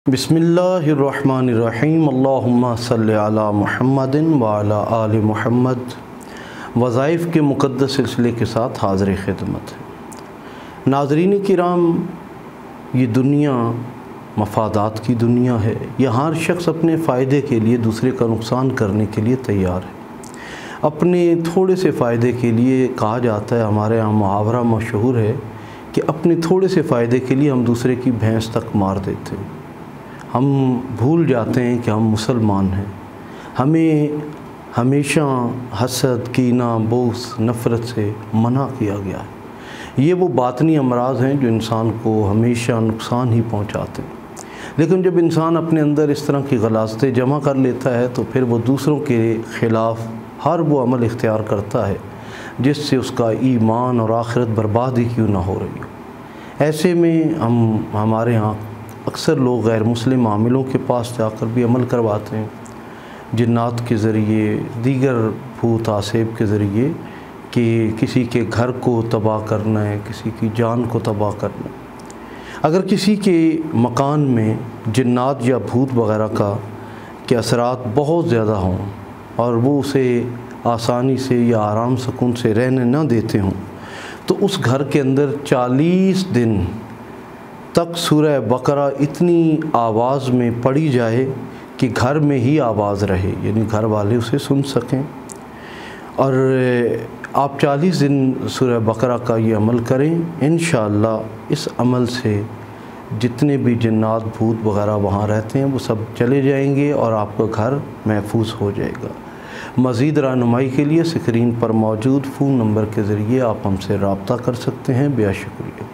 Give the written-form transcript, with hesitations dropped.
बिस्मिल्लाहिर्रहमानिर्रहीम अल्लाहुम्मा सल्लि अला मुहम्मद व अला आलि मुहम्मद। वज़ाइफ़ के मुक़द्दस सिलसिले के साथ हाज़िर खिदमत है। नाज़रीन किराम, ये दुनिया मफादात की दुनिया है। यहाँ हर शख्स अपने फ़ायदे के लिए दूसरे का नुकसान करने के लिए तैयार है। अपने थोड़े से फ़ायदे के लिए कहा जाता है, हमारे यहाँ मुहावरा मशहूर है कि अपने थोड़े से फ़ायदे के लिए हम दूसरे की भैंस तक मार देते हैं। हम भूल जाते हैं कि हम मुसलमान हैं। हमें हमेशा हसद, कीना, बोस, नफ़रत से मना किया गया है। ये वो बातनी अमराज़ हैं जो इंसान को हमेशा नुकसान ही पहुंचाते हैं। लेकिन जब इंसान अपने अंदर इस तरह की गलाज़तें जमा कर लेता है तो फिर वो दूसरों के ख़िलाफ़ हर वो अमल इख्तियार करता है जिससे उसका ईमान और आखिरत बर्बाद ही क्यों ना हो रही हो। ऐसे में हमारे यहाँ अक्सर लोग गैर मुस्लिम आमिलों के पास जाकर भी अमल करवाते हैं, जिन्नात के ज़रिए, दीगर भूत आसेब के ज़रिए, कि किसी के घर को तबाह करना है, किसी की जान को तबाह करना है। अगर किसी के मकान में जिन्नात या भूत वग़ैरह के असरात बहुत ज़्यादा हों और वो उसे आसानी से या आराम सुकून से रहने न देते हों, तो उस घर के अंदर 40 दिन तक सूरह बकरा इतनी आवाज़ में पढ़ी जाए कि घर में ही आवाज़ रहे, यानी घर वाले उसे सुन सकें। और आप 40 दिन सूरह बकरा का ये अमल करें। इंशाअल्लाह इस अमल से जितने भी जिन्नात भूत वग़ैरह वहाँ रहते हैं वो सब चले जाएंगे और आपका घर महफूज हो जाएगा। मज़ीद रहनुमाई के लिए स्क्रीन पर मौजूद फ़ोन नंबर के ज़रिए आप हमसे रब्ता कर सकते हैं। बेहद शुक्रिया।